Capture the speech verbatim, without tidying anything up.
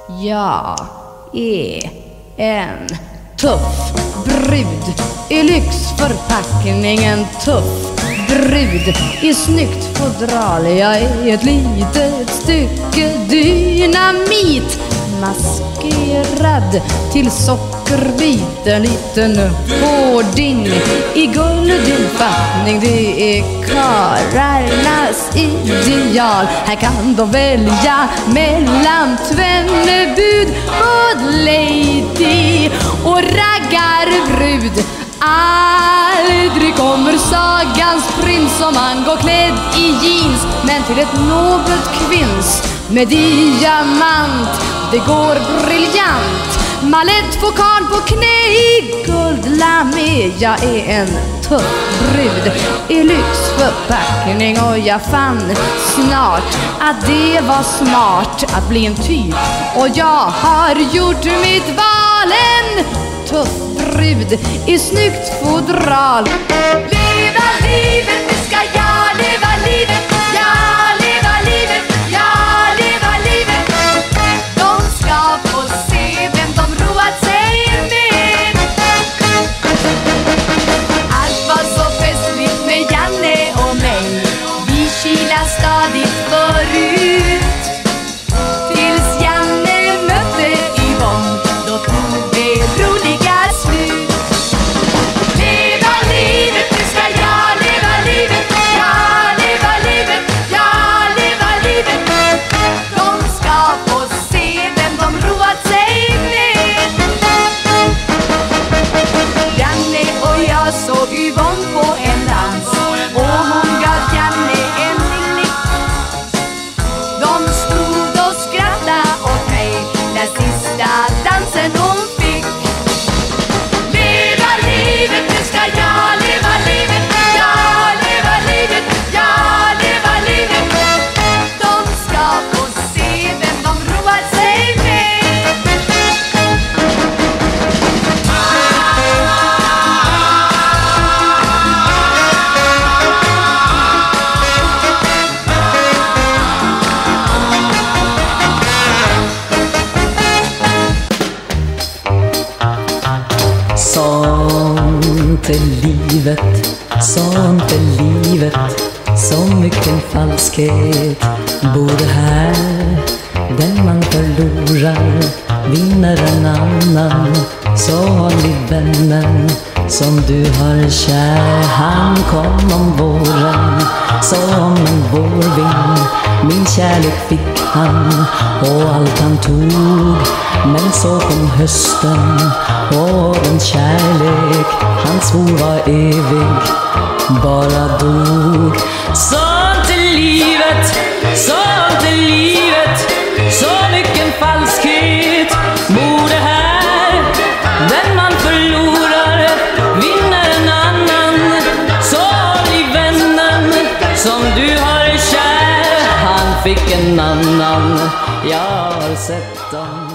Jag är en tuff brud i lyxförpackning. En tuff brud i snyggt fodral. Jag är ett litet stycke dynamit, maskerad till sockerbit. En liten hårding i guldinfattning. Det är karlarnas ideal. Här kan de välja mellan tvennebud, good lady och raggarbrud. Aldrig kommer sagans prins om han går klädd i jeans, men till ett nobelt kvinns med diamant. Det går briljant. Malettfokan på knä i guldlamé. Jag är en tuff brud i lyxförpackning, och jag fann snart att det var smart att bli en typ, och jag har gjort mitt val. En tuff brud i snyggt fodral. Leva livet, nu ska jag leva livet. Jag leva livet, jag leva livet. De ska få se vem de roat sig med. Allt var så festligt med Janne och mig. Vi kilar stadigt förut, tills Janne mötte Yvonne. Då tog det roliga slut. Leva livet, nu ska jag leva livet. Jag leva livet, jag leva livet. De ska få se vem de roat sig med. Janne och jag såg Yvonne på en dans, och hon gav Janne en nick. De stod och skrattade åt mig när sista dansen hon fick. Leva livet, nu ska jag leva livet. Jag leva livet, jag leva livet. De ska få se vem de roat sig med. Sånt är livet, sånt är livet. Så mycket falskhet bor här. Den man förlorar vinner en annan. Så håll i vännen som du har kär. Han kom om våren som en vårvind. Min kärlek fick han och allt han tog. Men så kom hösten och den kärlek han svor var evig bara dog. Sånt är livet, sånt är livet. Så mycket falskhet bor det här. Den man förlorar vinner en annan. Så håll i vännen som du har kär. Han fick en annan, jag har sett dem.